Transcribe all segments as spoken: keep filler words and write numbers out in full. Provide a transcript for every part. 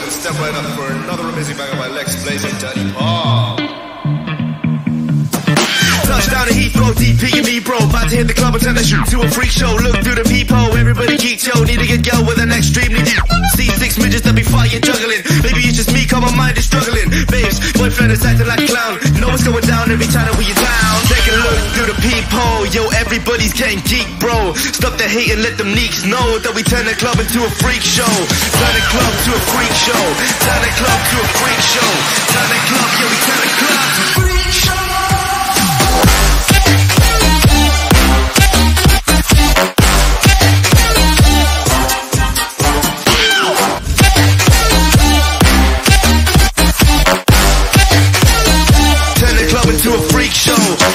to step right up for another amazing banger by LexBlaze and Daddy Paul. Touchdown to Heathrow, D P and me bro, about to hit the club and turn the shoot to a freak show. Look through the peephole, everybody geek yo. Need to get girl with an extremely deep. See six midgets that be fighting, juggling. Maybe it's just me, cause my mind is struggling. Babes, boyfriend is acting like a clown. Know what's going down every time that we are down. Take a look through the peephole, yo, everybody's getting geek bro. Stop the hate and let them neeks know that we turn the club into a freak show. Turn the club to a freak show. Turn the club to a freak show. Turn the club, yeah, we turn the club to a freak show. To a freak show.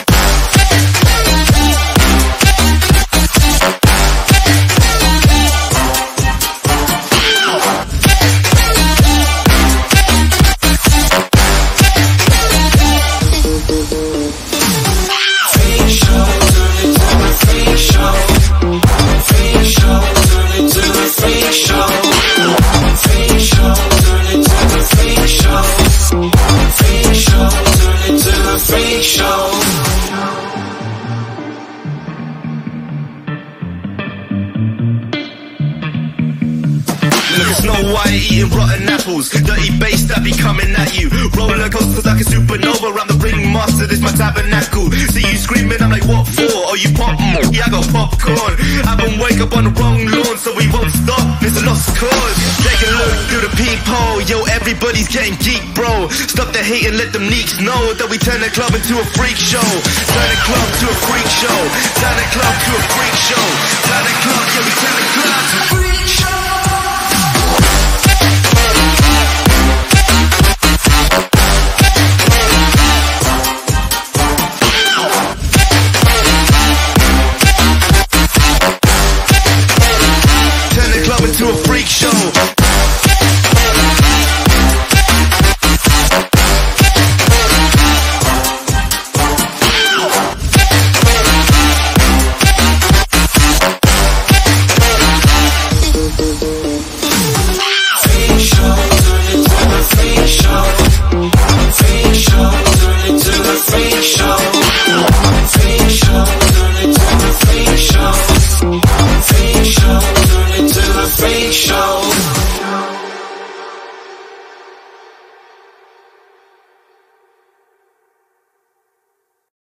Snow White eating rotten apples, dirty bass that be coming at you. Roller coasters like a supernova, I'm the ringmaster, this my tabernacle. See you screaming, I'm like, what for? Oh, you pop? Yeah, I got popcorn. I've been wake up on the wrong lawn, so we won't stop, it's a lost cause. Take a look through the peephole, yo, everybody's getting geek bro. Stop the hate and let them neeks know that we turn the club into a freak show. Turn the club to a freak show. Turn the club to a freak show. Turn the club, yeah, we turn the club to